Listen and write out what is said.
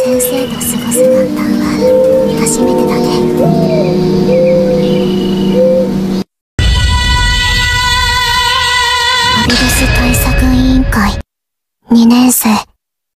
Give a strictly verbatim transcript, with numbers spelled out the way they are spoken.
先生と過ごす元旦は初めてだね。アビドス対策委員会にねん生。